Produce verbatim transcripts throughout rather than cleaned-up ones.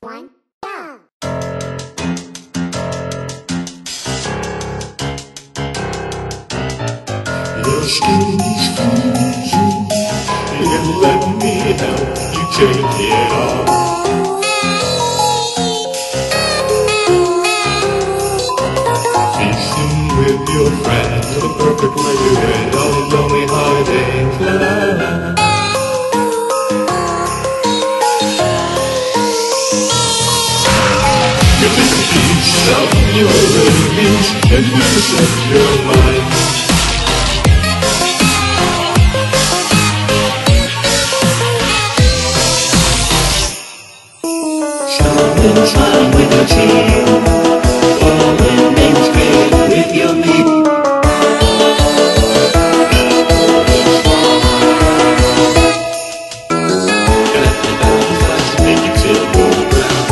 one, go! Your skin's freezing, and let me help you take it off. Feasting with your friends, the perfect way to end all a lonely holiday club. You take a piece of your enemies and you set your mind. Spending time with your team, falling in bed with your meat. Got the balance lights to make you feel more brown.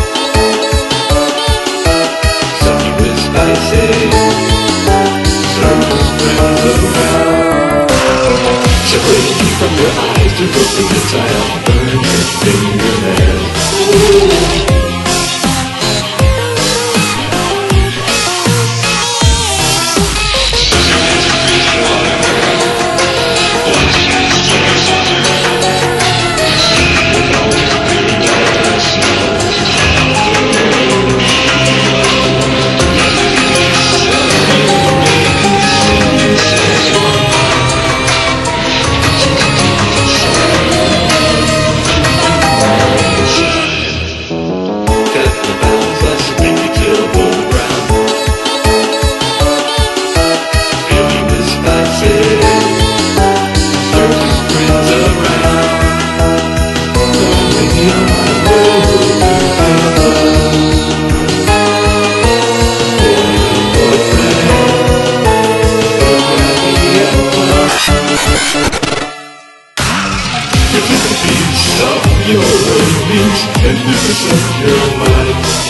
Something with spicy, circles friends around. Separating you from your eyes to go through the time, burn your fingernails. Your enemies and this is your mind.